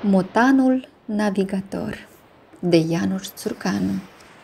Motanul navigator de János Țurcanu.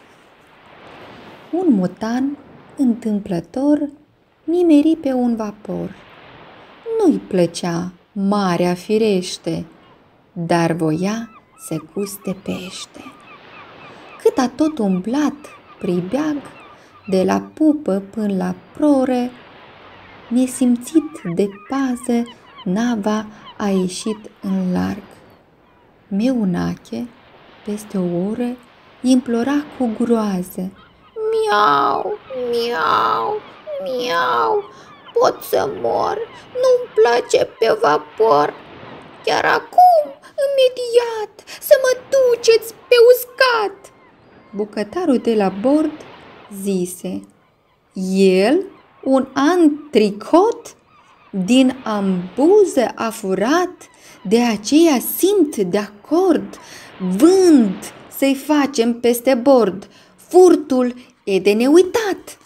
Un motan întâmplător nimeri pe un vapor. Nu-i plăcea marea firește, dar voia să guste pește. Cât a tot umblat pribeag, de la pupă până la prore, nesimțit de pază, nava a ieșit în larg. Meunache, peste o oră, implora cu groază: Miau, miau, miau, pot să mor, nu-mi place pe vapor. Chiar acum, imediat, să mă duceți pe uscat. Bucătarul de la bord zise: el, un antricot, din ambuză a furat, de aceea simt de acord, vânt să-i facem peste bord, furtul e de neuitat.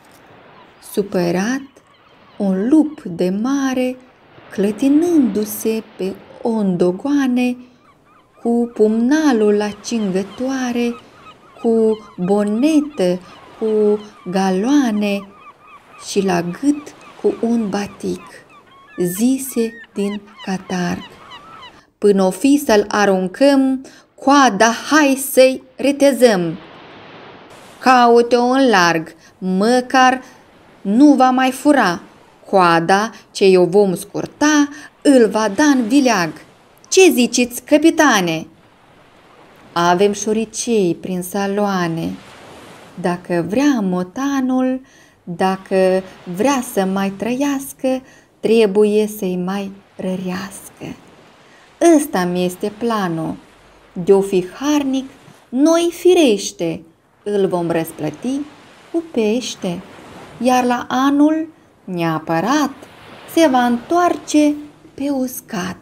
Supărat, un lup de mare, clătinându-se pe ondogoane, cu pumnalul la cingătoare, cu bonetă, cu galoane și la gât cu un batic, zise din catarg: până o fi să-l aruncăm, coada hai să-i retezăm. Caute-o în larg, măcar nu va mai fura, coada ce eu vom scurta îl va da în vileag. Ce ziceți, capitane? Avem șoricei prin saloane. Dacă vrea motanul, dacă vrea să mai trăiască, trebuie să-i mai rărească. Ăsta mi-este planul. De-o fi harnic, noi firește îl vom răsplăti cu pește, iar la anul, neapărat, se va întoarce pe uscat.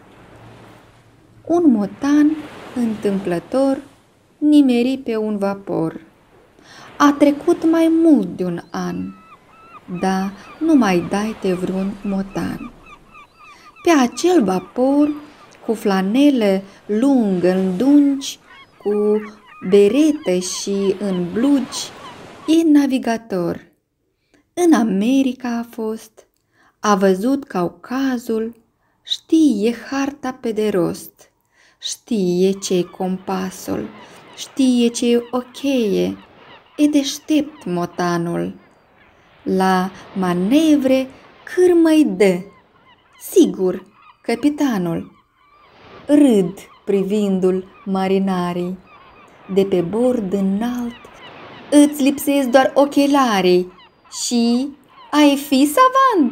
Un motan întâmplător nimeri pe un vapor. A trecut mai mult de un an, dar nu mai dai de vreun motan. Pe acel vapor, cu flanelă lungă în dungi, cu beretă și în blugi, e navigator. În America a fost, a văzut Caucazul, știe harta pe de rost, știe ce-i compasul, știe ce-i o cheie, e deștept motanul. La manevre cârmă-i dă, sigur, capitanul. Râd privindu-l marinarii, de pe bord înalt îți lipsesc doar ochelarii și ai fi savant.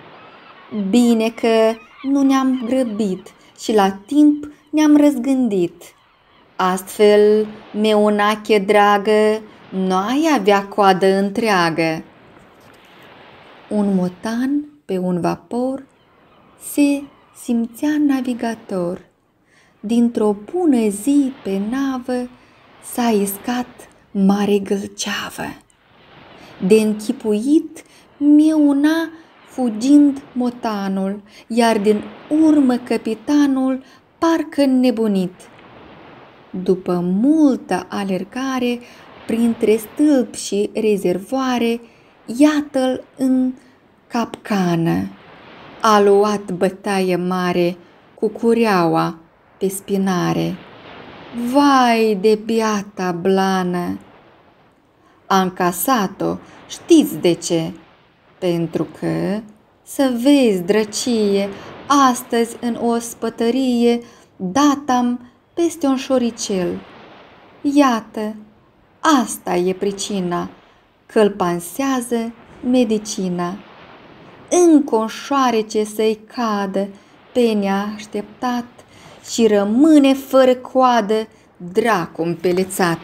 Bine că nu ne-am grăbit și la timp ne-am răzgândit. Astfel, meunache dragă, nu ai avea coadă întreagă. Un motan pe un vapor se simțea navigator. Dintr-o bună zi pe navă s-a iscat mare gâlceavă. De închipuit mieuna fugind motanul, iar din urmă capitanul parcă nebunit. După multă alergare printre stâlpi și rezervoare, iată-l în capcană. A luat bătaie mare cu cureaua pe spinare. Vai de biata blană! A încasat-o, știți de ce? Pentru că, să vezi, drăcie, astăzi în ospătărie dat-am peste un șoricel. Iată, asta e pricina că-l pansează medicina. Încă un șoarece să-i cadă pe neașteptat și rămâne fără coadă, dracu împelețat.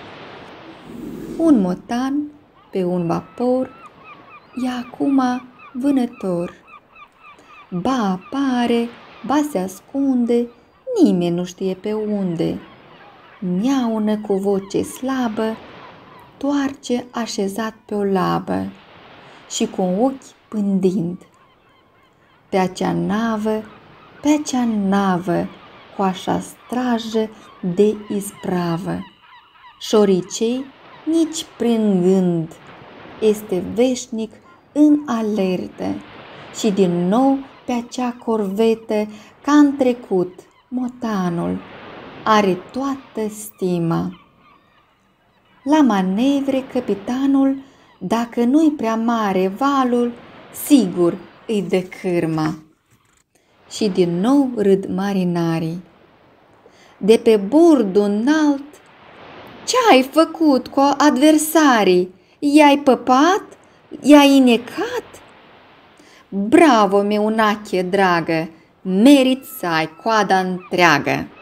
Un motan pe un vapor e acum vânător. Ba apare, ba se ascunde, nimeni nu știe pe unde. Miaună cu voce slabă, toarce așezat pe o labă și cu un ochi pândind. Pe acea navă, coașa strajă de ispravă. Șoricei, nici prin gând, este veșnic în alertă și din nou pe acea corvetă, ca în trecut, motanul are toată stima. La manevre, capitanul, dacă nu-i prea mare valul, sigur îi dă cârma. Și din nou râd marinarii. De pe bordul înalt, ce-ai făcut cu adversarii? I-ai păpat? I-ai inecat? Bravo, meunache dragă, meriți să ai coada întreagă.